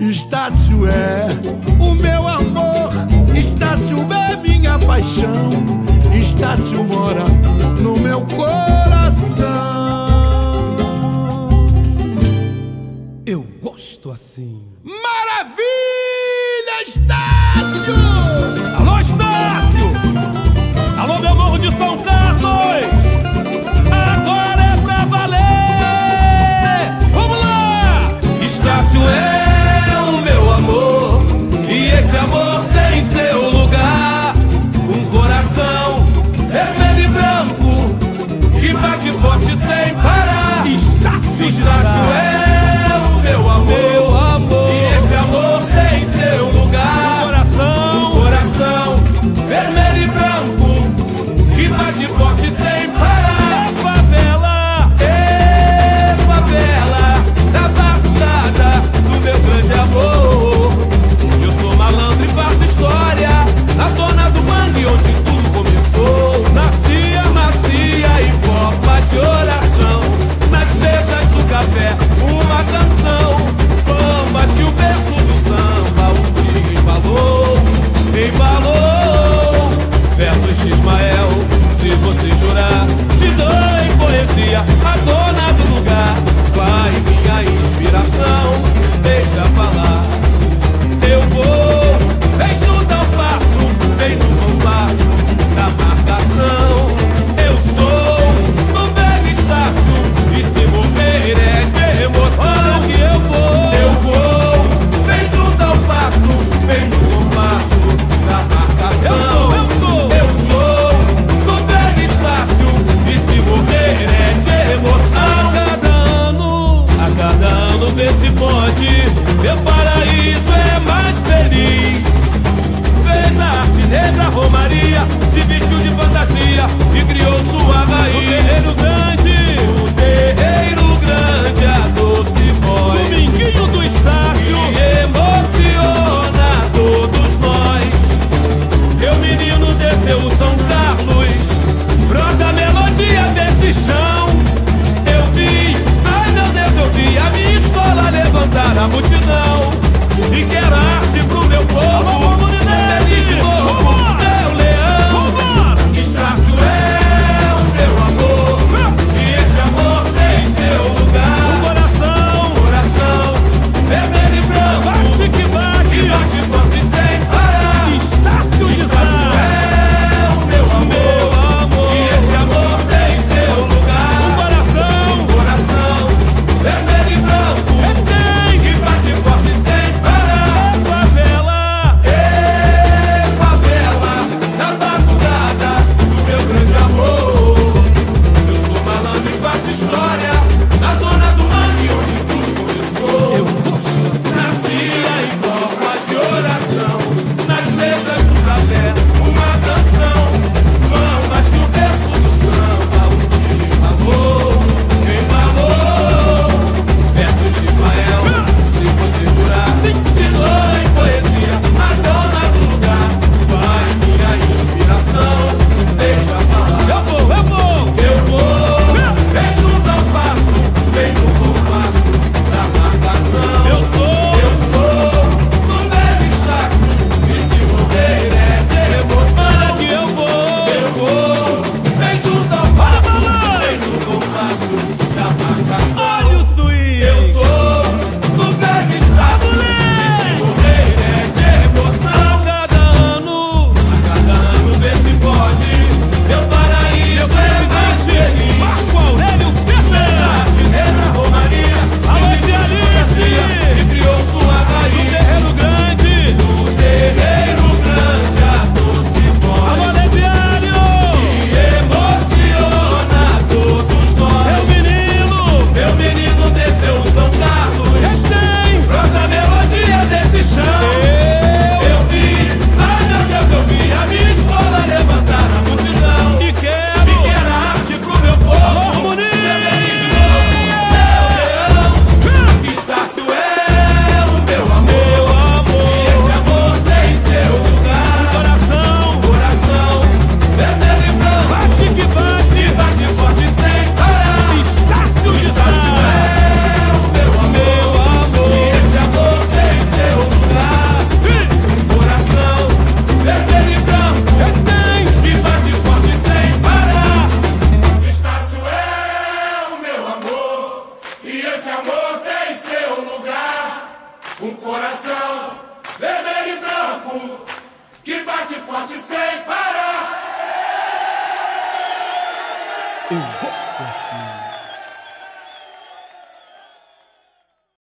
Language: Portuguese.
Estácio é o meu amor, Estácio é minha paixão, Estácio mora no meu coração. Eu gosto assim. Maravilha, Estácio! Alô, Estácio! Alô, meu morro de São Carlos! Agora é pra valer! Vamos lá! Estácio é o meu amor, e esse amor tem seu lugar. Um coração vermelho e branco que bate forte sem parar. Estácio é o meu amor, e esse amor tem seu lugar. Um coração vermelho e branco que bate forte sem parar. Favela da batucada do meu grande amor. Eu sou malandro e faço história na zona do mangue onde tudo começou. Nascia e forma de oração nas mesas do café, uma canção. Vamos que o berço do samba um dia embalou. Versos de Ismael, se você jurar, te dou em poesia, a dona do lugar. Vai minha inspiração, deixa falar. Eu vou, vem junto ao passo, vem no compasso da marcação. Eu sou no velho Estácio, e se morrer é de emoção. Que eu vou, vem junto ao passo, vem no compasso da marcação. Eu sou no velho Estácio, e se morrer é de emoção. A cada ano vê se pode, meu paraíso é mais feliz. Fez a arte negra Romaria, se vestiu de fantasia e criou sua raiz. O terreiro grande, a doce voz, Dominguinho do Estácio, que emociona todos nós. Meu menino desceu o São Carlos, brota a melodia desse chão. Eu vi, ai meu Deus, eu vi a minha escola levantar a multidão. E quero arte pro meu povo, feliz de novo, meu leão. Estácio é o meu amor, e esse amor tem seu lugar. Um coração vermelho e branco, bate que bate forte sem parar. Estácio é o meu amor, e esse amor tem seu lugar. Um coração vermelho e branco que bate forte sem parar. Eu gosto assim.